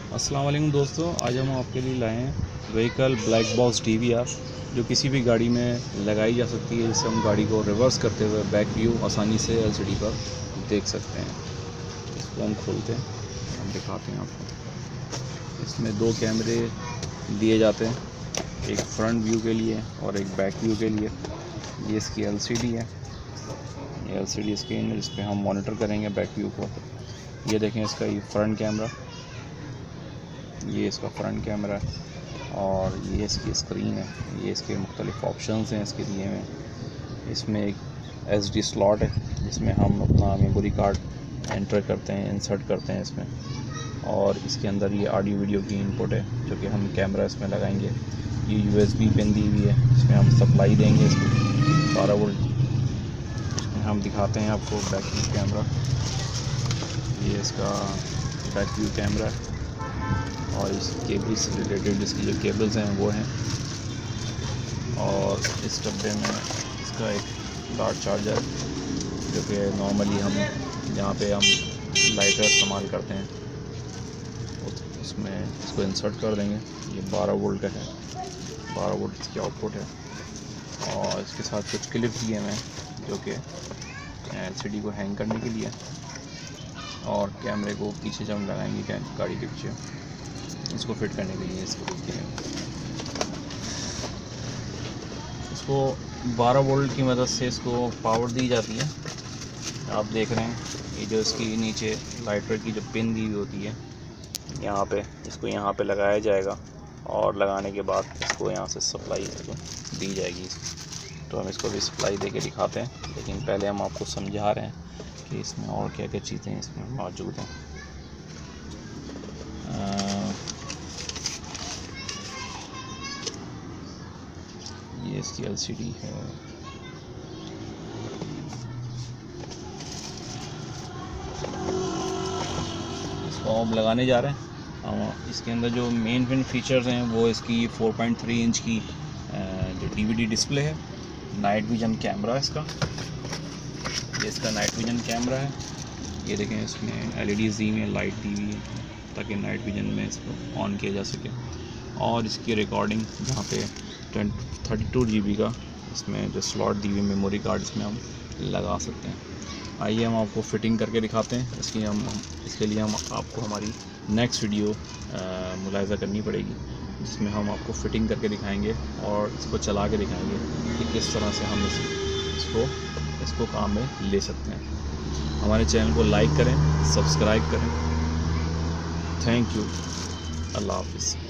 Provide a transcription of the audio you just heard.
अस्सलाम वालेकुम दोस्तों, आज हम आपके लिए लाए हैं व्हीकल ब्लैक बॉक्स DVR जो किसी भी गाड़ी में लगाई जा सकती है, जिससे हम गाड़ी को रिवर्स करते हुए बैक व्यू आसानी से LCD पर देख सकते हैं। इसको हम खोलते हैं, हम दिखाते हैं आपको। इसमें 2 कैमरे दिए जाते हैं, एक फ्रंट व्यू के लिए और एक बैक व्यू के लिए। ये इसकी LCD है, ये LCD स्क्रीन है जिस पर हम मॉनिटर करेंगे बैक व्यू को। ये देखें इसका ये फ्रंट कैमरा, ये इसका फ्रंट कैमरा है और ये इसकी स्क्रीन है। ये इसके मुख्तलिफ ऑप्शंस हैं इसके दिए हुए। इसमें एक SD स्लॉट है जिसमें हम अपना मेमोरी कार्ड एंटर करते हैं, इंसर्ट करते हैं इसमें। और इसके अंदर ये ऑडियो वीडियो की इनपुट है जो कि हम कैमरा इसमें लगाएंगे। ये USB पिन दी हुई है जिसमें हम सप्लाई देंगे इसमें 12 वोल्ट। इसमें हम दिखाते हैं आपको बैक व्यू कैमरा। ये इसका बैक व्यू कैमरा है और इस केबल से रिलेटेड इसकी जो केबल्स हैं वो हैं। और इस डब्बे में इसका एक डार्ट चार्जर जो कि नॉर्मली हम जहाँ पे हम लाइटर इस्तेमाल करते हैं उसमें इसको इंसर्ट कर देंगे। ये 12 वोल्ट का है, 12 वोल्ट इसकी आउटपुट है। और इसके साथ कुछ क्लिप दिए हुए हैं जो कि LCD को हैंग करने के लिए, और कैमरे को पीछे जब हम लगाएंगे गाड़ी के पीछे इसको फिट करने के लिए इसको दिए हैं। इसको 12 वोल्ट की मदद से इसको पावर दी जाती है। आप देख रहे हैं ये जो इसकी नीचे लाइटर की जो पिन दी हुई होती है यहाँ पे, इसको यहाँ पे लगाया जाएगा और लगाने के बाद इसको यहाँ से सप्लाई इसको दी जाएगी। तो हम इसको भी सप्लाई दे के दिखाते हैं, लेकिन पहले हम आपको समझा रहे हैं कि इसमें और क्या क्या चीज़ें इसमें मौजूद हैं। ये इसकी LCD है। इसको हम लगाने जा रहे हैं। इसके अंदर जो मेन फीचर्स हैं वो इसकी 4.3 इंच की जो DVD डिस्प्ले है। नाइट विजन कैमरा है इसका, ये इसका नाइट विजन कैमरा है। ये देखें इसमें LEDs दी हुई है, लाइट दी हुई है ताकि नाइट विजन में इसको ऑन किया जा सके। और इसकी रिकॉर्डिंग जहाँ पे 32 GB का इसमें जो स्लॉट दी हुई मेमोरी कार्ड इसमें हम लगा सकते हैं। आइए हम आपको फ़िटिंग करके दिखाते हैं। इसके लिए हम आपको हमारी नेक्स्ट वीडियो मुलाहिज़ा करनी पड़ेगी जिसमें हम आपको फ़िटिंग करके दिखाएंगे और इसको चला के दिखाएंगे कि किस तरह से हम इसको काम में ले सकते हैं। हमारे चैनल को लाइक करें, सब्सक्राइब करें। Thank you. अल्लाह हाफ़िज़।